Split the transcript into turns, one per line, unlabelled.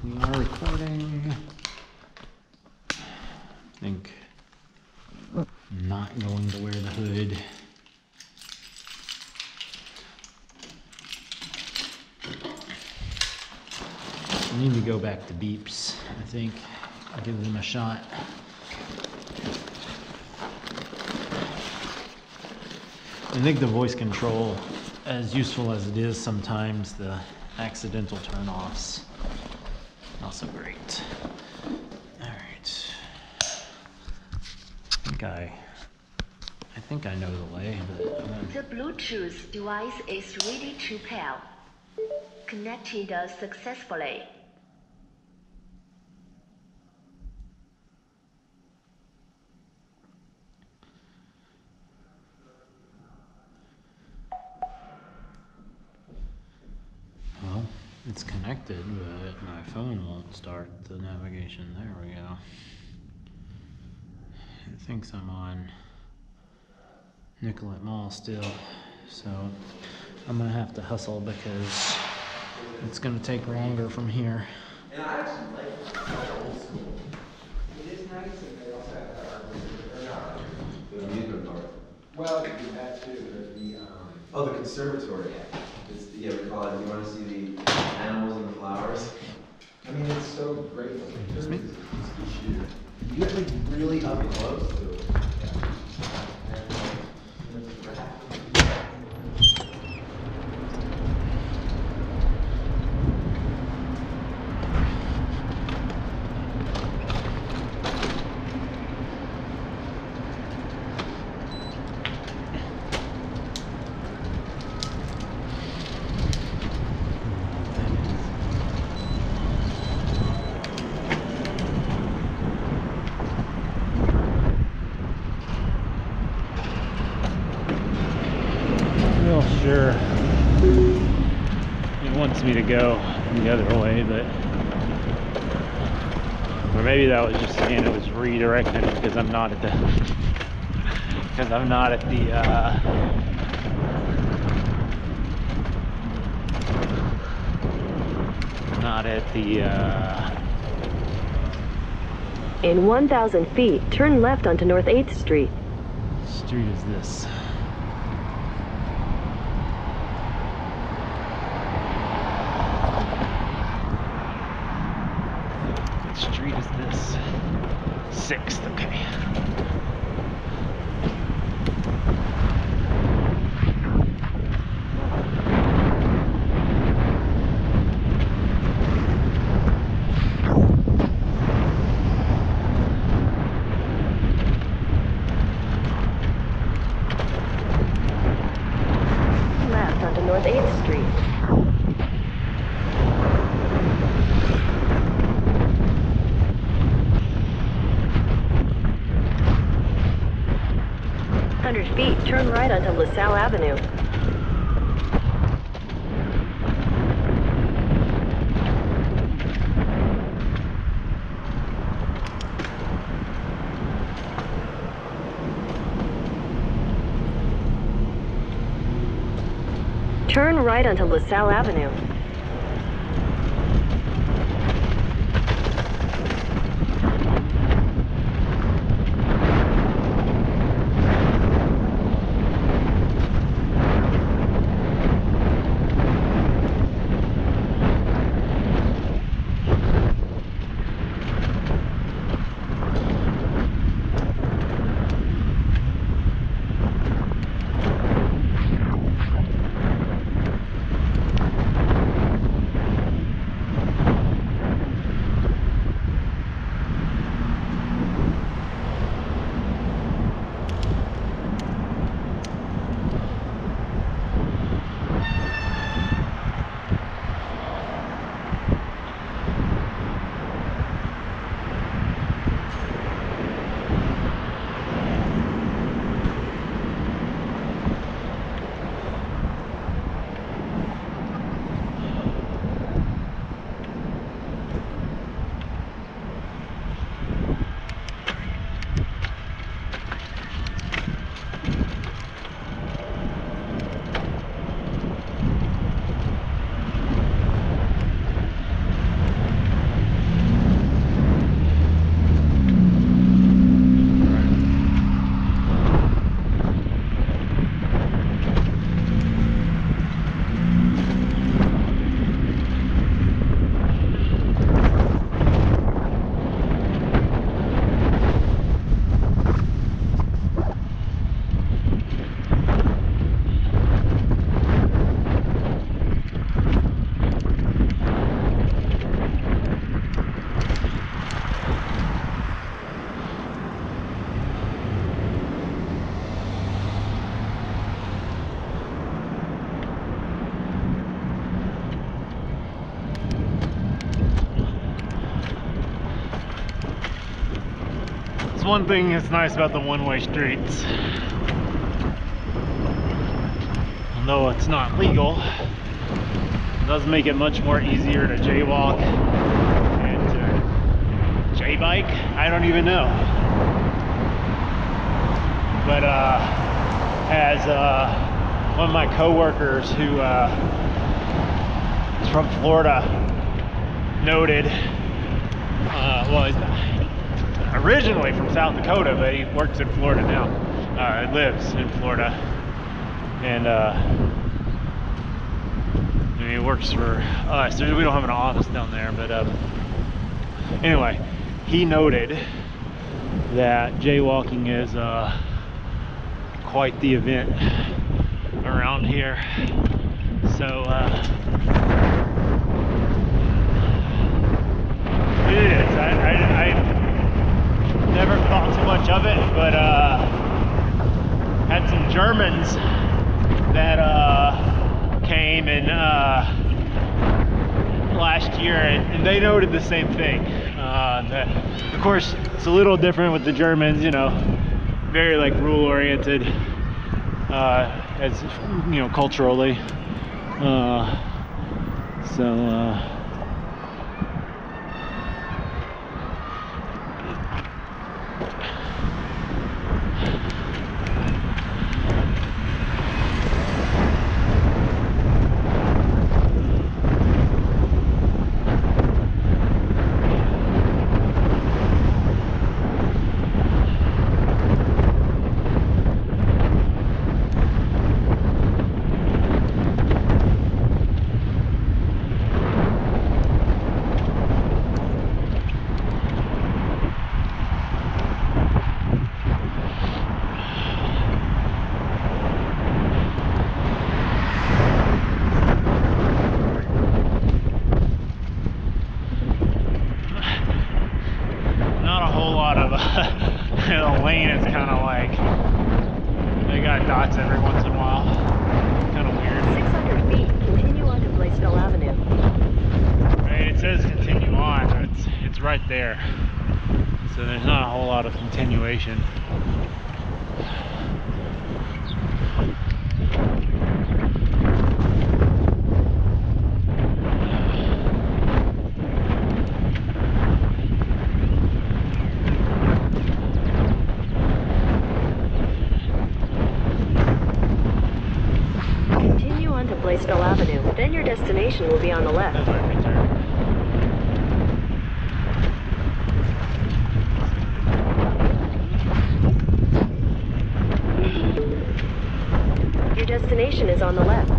We are recording. I think I'm not going to wear the hood. I need to go back to beeps, I think. I'll give them a shot. I think the voice control, as useful as it is sometimes, the accidental turn-offs, not so great. Alright. I think I know the way, but I'm gonna...
The Bluetooth device is ready to pair. Connected successfully.
Well, it's connected, but my phone won't start the navigation. There we go. It thinks I'm on Nicollet Mall still, so I'm gonna have to hustle because it's gonna take longer from here.
And I actually like old school. It is nice, and they also have the amusement park. Well, you do that too. There's the the conservatory. It's we call it. You want to see the animals and the flowers? I mean, it's so great.
Just me?
You get like really up close to it.
Well, sure. It wants me to go the other way, but... Or maybe that was just saying it was redirecting because I'm not at the... Because I'm not at the,
In 1,000 feet, turn left onto North 8th Street.
street is this? What street is this? 6th, okay.
Left onto North 8th Street. Feet, turn right onto LaSalle Avenue. Turn right onto LaSalle Avenue.
one thing that's nice about the one-way streets. Although it's not legal, it does make it much more easier to jaywalk and to J-bike. I don't even know. But as one of my coworkers who is from Florida noted, well, he's originally from South Dakota, but he works in Florida now. He lives in Florida, and he works for us. We don't have an office down there, but anyway, he noted that jaywalking is quite the event around here. So it is. I never thought too much of it, but had some Germans that came and last year, and they noted the same thing. That, of course, it's a little different with the Germans, you know, very like rule oriented, as you know, culturally. The lane is kind of like, they got dots every once in a while. Kind of weird.
600 feet, continue on to Blaisdell Avenue.
Right, it says continue on, but it's right there. So there's not a whole lot of continuation.
Blaisdell Avenue. Then your destination will be on the left. Your destination is on the left.